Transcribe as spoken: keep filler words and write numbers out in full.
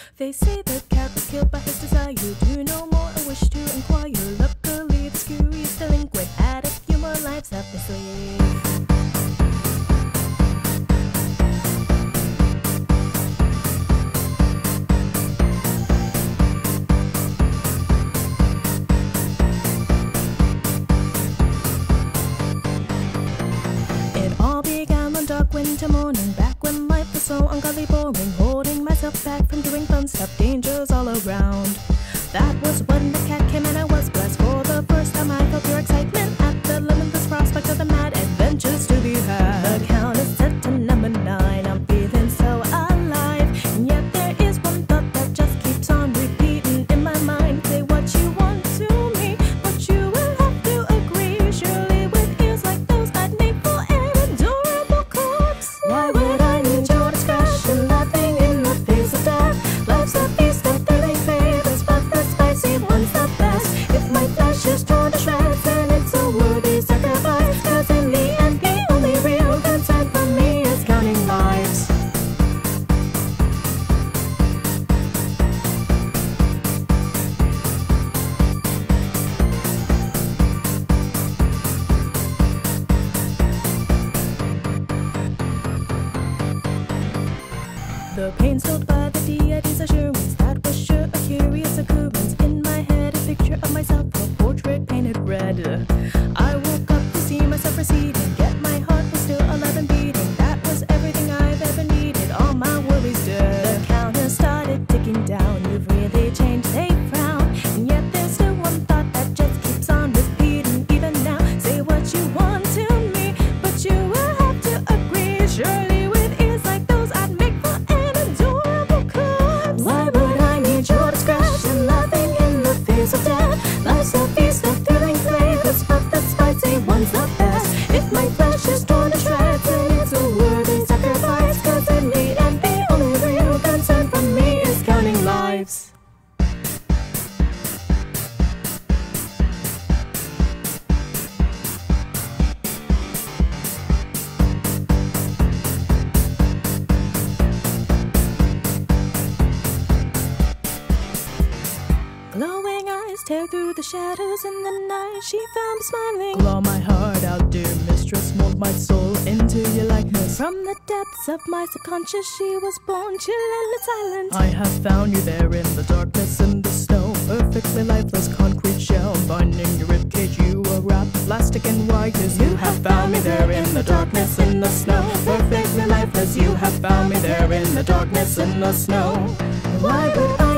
They say the cat was killed by his desire to know more, a wish to inquire. Luckily, the curious delinquent had a few more lives up his sleeve. Dark winter morning, back when life was so ungodly boring, holding myself back from doing fun stuff, dangers all around. That was when the cat came and I was blessed. For the first time I felt pure excitement at the limitless prospect of the mad adventures to be had. The count is set to number nine, I'm feeling so alive, and yet there is one thought that just keeps on repeating in my mind. Say what you want to me, but you will have to agree. Surely with ears like those I'd make for an adorable corpse. Why would I need your discretion, laughing in the face of death? Life's a feast of thrilling flavors, but the spicy one's the best. If my flesh is torn to shreds, then it's a worthy sacrifice, 'cause in the end the only real concern for me is counting lives. The pain stilled by the deity's assurance, that was sure a curious occurrence. In my head, a picture of myself, a portrait painted red. I woke up to see myself receding, yet my heart was still alive and beating. That was everything I've ever needed, all my worries dead. The counter started ticking down, you've really changed, they frown. And yet there's still one thought that just keeps on repeating even now. Say what you want to me, but you will have to agree. Surely with ears like those I'd make for an adorable corpse. Why would I need your discretion, laughing in the face of death? Life's a feast of thrilling flavors, but the spicy one's the best. If my flesh is torn to shreds, then it's a worthy sacrifice, 'cause in the end the only real concern for me is counting lives. Glowing eyes tear through the shadows in the night. She found me smiling. Claw my heart out, dear mistress. Mold my soul into your likeness. From the depths of my subconscious, she was born, chill and silent. I have found you there in the darkness, in the snow. Perfectly lifeless concrete shell, binding your ribcage. You were wrapped plastic and wires. You have found me there in the darkness, in the snow. Perfectly lifeless. You have found me there in the darkness, in the snow. Why would I